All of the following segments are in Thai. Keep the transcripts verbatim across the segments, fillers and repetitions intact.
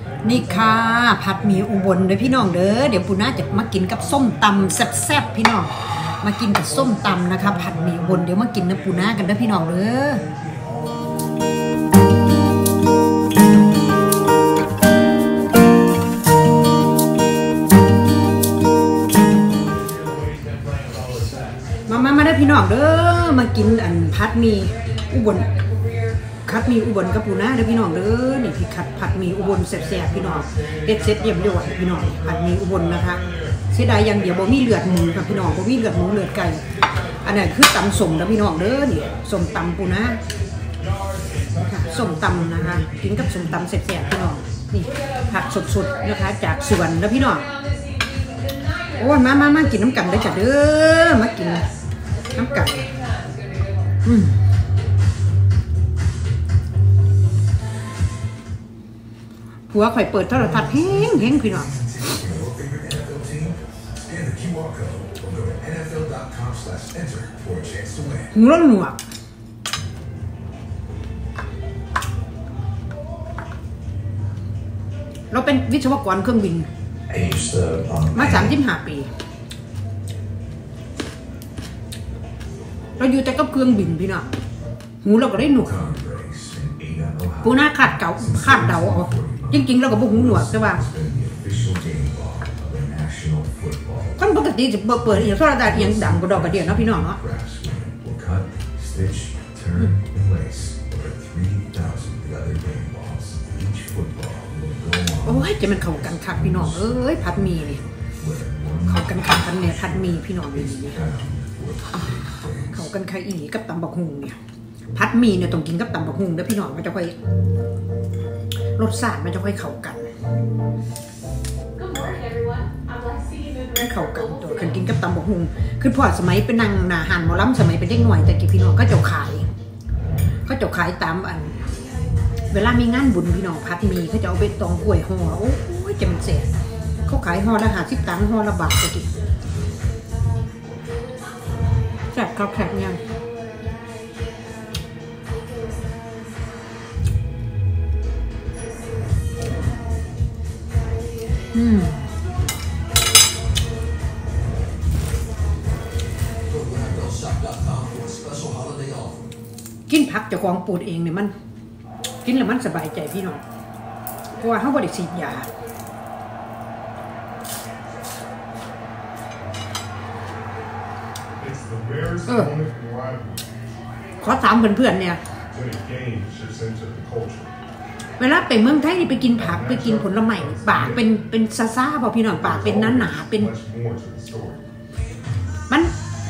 นี่ค่ะผัดหมี่อุบลเด้อพี่น้องเด้อเดี๋ยวปูน่าจะมากินกับส้มตำแซ่บๆพี่น้องมากินกับส้มตำนะคะผัดหมี่อุบลเดี๋ยวมากินน้ำปูน่ากันเด้อพี่น้องเด้อมามามาได้พี่น้องเด้อมากินอันผัดหมี่อุบลผัดหมี่อุบลกับปูน่าเด้อพี่น้องเด้อนี่พี่ขัดผัดหมี่อุบลแซ่บๆพี่น้องเอ็ดเซ็ตเยี่ยมยอดพี่น้องผัดหมี่อุบลนะคะเสียดายอย่างเดียวบ่มีเลือดหมูกับพี่น้องบ่มีเลือดหมูเลือดไก่อันนี้คือตำส้มนะพี่น้องเด้อนี่ส้มตำปูน่าค่ะส้มตำนะคะกินกับส้มตำแซ่บๆพี่น้องนี่ผักสดๆนะคะจากสวนนะพี่น้องโอ้ยมามามากินน้ำกันได้จ้ะเด้อมากินน้ำกันอืมผัวข่อยเปิดโทรทัศน์แห้งแห้งพี่น้องหูร้อนหนวกเราเป็นวิศวกรเครื่องบินมาสามสิบห้าปีเราอยู่แต่กับเครื่องบินพี่น้องหูเราก็ได้หนวกปูน่าขาดเก่าขาดเดาเอาจริงๆเราก็บอกหูหนวกใช่ป่ะคนปกติจะเปิดอย่างโทรทัศน์อย่างดังกระดอกกระเดียนเนาะพี่น้องเนาะโอ้ยจะมันเข้ากันคักพี่น้องเอ้ยผัดหมี่นี่เข้ากันคักกันเนี่ยผัดหมี่พี่น้องนี่เข้ากันคักอีกับตำบักหุ่งเนี่ยผัดหมี่เนี่ยต้องกินกับตำบักหุ่งเด้อพี่น้องมันจะค่อยรสชาติมันจะค่อยเข้ากันไม่เข้ากันตัวคันกินกับตำบักหุ่งคือพอสมัยเป็นนางนาหันหมอลำสมัยเป็นเด็กหน่อยแต่กี่พี่น้องก็จะขายก็จะขายตามอันเวลามีงานบุญพี่น้องผัดหมี่เขาจะเอาไปตองกล้วยห่อโอ้ยจะมันเสียเขาขายห่อละห้าสิบตังค์ห่อละบาทตะกี้แซ่บครับแซ่บยังอืมกินผักเจ้าของปลูกเองเนี่ยมันกินแล้วมันสบายใจพี่น้องเพราะว่าเขาบริสีดยาเออขอถามเพื่อนๆเนี่ยเวลาไปเมืองไทยนี่ไปกินผักไปกินผลไม้ปากเป็นเป็นซาซาเปล่าพี่น้องปากเป็นหนาหนาเป็นมัน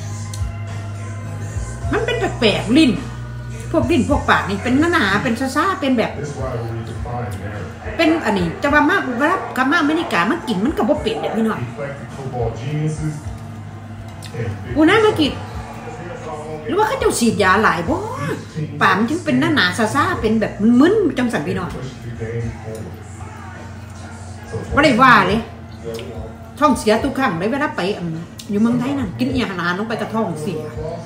มันเป็นแปลกๆลิ้นพวกลิ้นพวกปากนี่เป็นหนาหนาเป็นซาซาเป็นแบบเป็นอันนี้จะว่ามากเวลากลับมาอเมริกามากินมันก็บ่เป็นเด้อพี่น้องปูน่ามากินหรือว่าเขาเจ้าฉีดยาหลายบ่ปากมันถึงเป็นหนาหนาซาซาเป็นแบบมึนๆจังสันพี่น้องไม่ได้ว่าเลยท้องเสียทุกครั้งเลยเวลาไปอยู่เมืองไทยนั่นกินอาหารลงไปกระท้องเสีย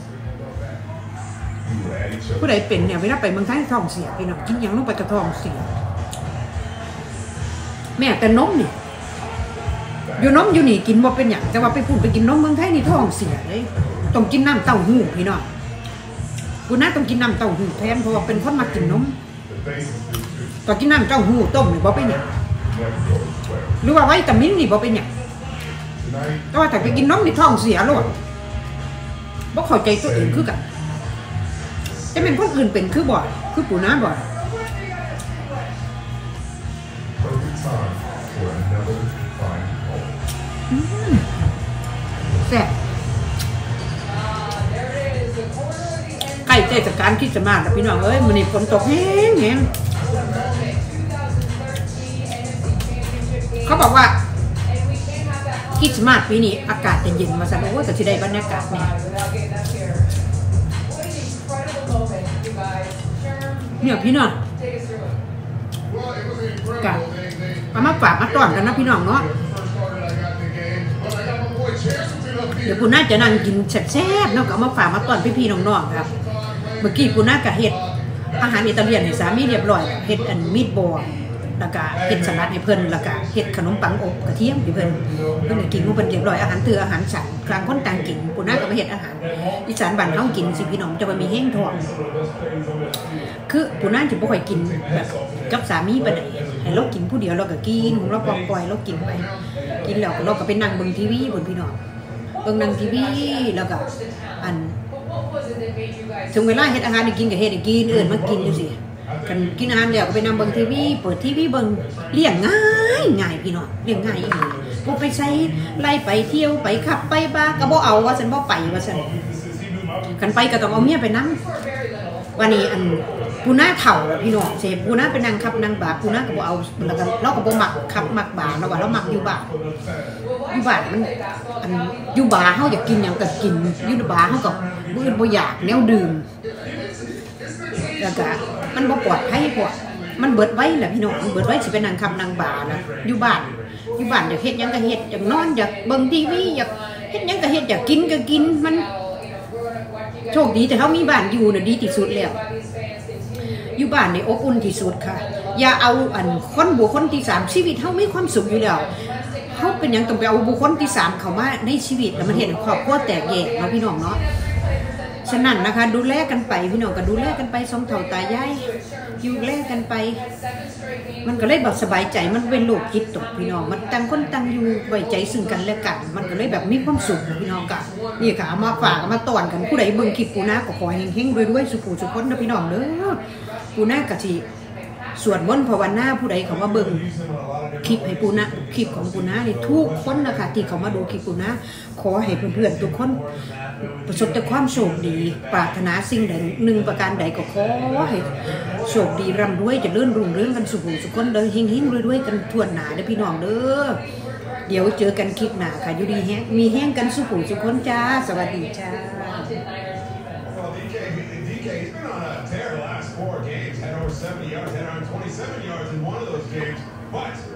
ผู้ใดเป็นเนี่ยเวลาไปเมืองไทยท้องเสียพี่น้องกินอย่างลงไปกระท้องเสียแม่แต่นมนี่อยู่นมอยู่นี่กินบ่เป็นอย่างแต่ว่าไปพูดไปกินนมเมืองไทยนี่ท้องเสียเลยต้องกินน้ำเต้าหู้พี่น้องกูน่าต้องกินน้ำเต้าหู้แทนเพราะว่าเป็นคนมากินนมตอนกินน้ำเต้าหู้ต้มนี่บ่เป็นอย่างหรือว่าไวิตามินนี่บ่เป็นอย่างแต่ว่าถ้าไปกินนมนี่ท้องเสียเลยบ่เข้าใจตัวเองคือกันจะเป็นคนอื่นเป็นคือบ่อยคือปูน้าบ่อยแซ่บใกล้เทศกาลคริสต์มาสแล้วพี่น้องเอ้ยมันนี่ฝนตกแห้งแห้งเขาบอกว่าคริสต์มาสปีนี้อากาศจะเย็นมาซะโอ้แต่ที่ได้บรรยากาศเนี่ยเนี่ยพี่น้องกันมามาฝากมาต้อนกันนะพี่น้องเนาะเดี๋ยวปูน่าจะนั่งกินแซ่บๆแล้วก็มาฝากมาต้อนพี่ๆน้องๆครับเมื่อกี้ปูน่ากับเห็ดอาหารอิตาเลียนให้สามีเรียบร้อยเห็ดอันมีดบอลแล้วก็เฮ็ดสลัดให้เพิ่นแล้วก็เฮ็ดขนมปังอบกระเทียมให้เพิ่นเพิ่นกินของเพิ่นเรียบร้อยอาหารเตืออาหารฉันกลางคนต่างกินปูน่าก็มาเฮ็ดอาหารอีสานบ้านเฮากินสิพี่น้องจะบ่มีแห้งท้องคือปูน่าสิบ่ค่อยกินแบบกับสามีปานใดให้เรากินผู้เดียวเราก็กินของเราปล่อยๆเรากินไปกินแล้วเราก็ไปนั่งเบิ่งทีวีบนพี่น้องเบิ่งนั่งทีวีแล้วก็อันถึงเวลาเฮ็ดอาหารให้กินก็เฮ็ดให้กินเอิ้นมากินจังซี่กันกินอาหารแล้วก็ไปนั่งเบิ่งทีวีเปิดทีวีเบิ่งเลี้ยงง่ายง่ายพี่น้องเลี้ยงง่ายอีหลีบ่ไปใช้ไล่ไปเที่ยวไปขับไปบาร์ก็บ่เอาว่าซั่นบ่ไปว่าซั่นกันไปก็ต้องเอาเมียไปนำวันนี้อันปูน่าเฒ่าพี่น้องเสปูน่าไปนั่งขับนั่งบาร์ปูน่าก็บ่เอาแล้วก็เราก็บ่มักขับมักบาร์เราว่าเรามักอยู่บาร์อยู่บาร์มันอันอยู่บาร์เฮาอยากกินหยังก็กินอยู่บาร์เฮาก็บ่อื่นบ่อยากแนวดื่มแล้วก็มันบ่ปลอดภัยพวกมันเบิดไว้แหละพี่น้องมันเบิดไว้สิไปนั่งขับนั่งบาร์นะอยู่บ้านอยู่บ้านอยากเฮ็ดหยังก็เฮ็ดอยากนอนอยากเบิ่งทีวีอยากเฮ็ดหยังก็เฮ็ดอยากกินก็กินมันโชคดีแต่เฮามีบ้านอยู่น่ะดีที่สุดแล้วอยู่บ้านนี่อบอุ่นที่สุดค่ะอย่าเอาอันคนบุคคลที่สามชีวิตเฮามีความสุขอยู่แล้วเฮาเป็นหยังต้องไปเอาบุคคลที่สามเข้ามาในชีวิตแล้วมันเฮ็ดให้ครอบครัวแตกแยกเนาะพี่น้องเนาะฉะนั้นนะคะดูแลกันไปพี่น้องก็ดูแลกันไปสองเฒ่าตายายอยู่แลกันไปมันก็เลยแบบสบายใจมันเป็นโลกจิตตกพี่น้องมันต่างคนต่างอยู่ไว้ใจซึ่งกันและกันมันก็เลยแบบมีความสุขพี่น้องกันนี่ค่ะมาฝากมาต้อนกันผู้ใดเบิ่งคลิปปูน่าก็ขอเฮงๆรวยๆสุขสุขคนนะพี่น้องเด้อปูน่ากะสิสวดมนต์ภาวนาผู้ใดเขามาเบิ่งคลิปให้ปูน่าคลิปของปูน่านี่ทุกคนนะคะที่เขามาดูคลิปปูน่าขอให้เพื่อนๆทุกคนประสบแต่ความโชคดีปรารถนาสิ่งใดหนึ่งประการใดก็ขอให้โชคดีร่ำรวยเจริญรุ่งเรืองกันสุขสุขคนเด้อเฮงๆรวยๆกันทั่วหน้าเด้อพี่น้องเด้อเดี๋ยวเจอกันคลิปหน้าค่ะอยู่ดีแฮงมีแห้งกันสุขสุขคนจ้าสวัสดีจ้า Four games, had over seventy yards, had around twenty-seven yards in one of those games, but